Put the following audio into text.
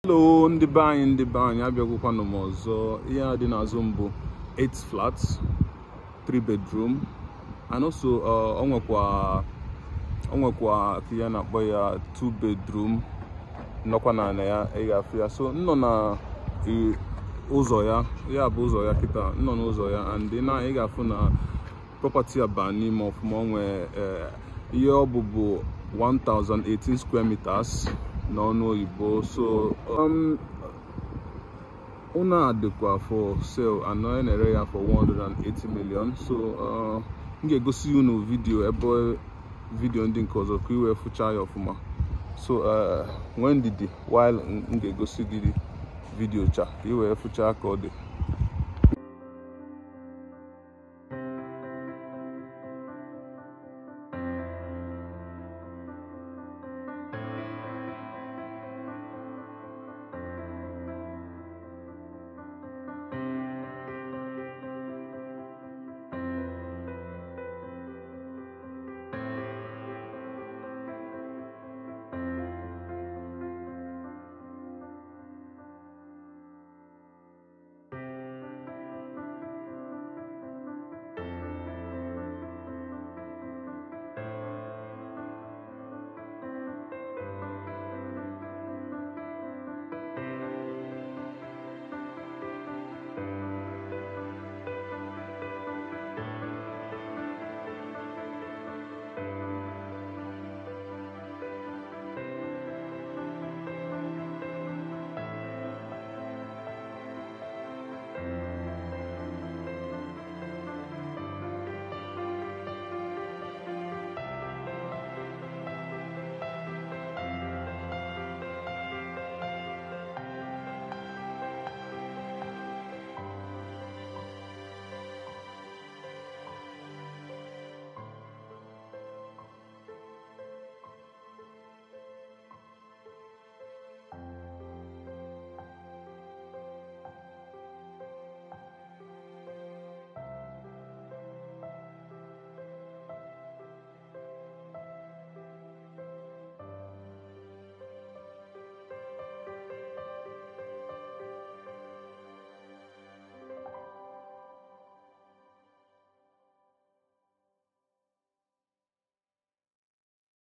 Hello, ndị be anyị abịagwụkwanụ m ọzọ. Ihe a dị n'azụ m bụ 8 flats, 3 bedroom, and also o nwekwa ka ya na-akpọ ya 2 bedroom nọkwa na ya ị ga-afụ ya. So nọ na ụzọ ya bụ ụzọ ya kịta, nọ n'ụzọ ya, and na ị ga-afụ na property aba n'ime ọfụma. Onwe ihe ọ bụ 1018 square meters n'ọnụ oyibo. So una dịkwa for sale and onye na-ere ya for 180 million. So m ga-egosi unu vidio ndị nke ọzọ ka iwee fụcha ya ọfụma. So nwee ndidi while m ga-egosi gị vidio cha ka iwee fụcha ka ọ dị.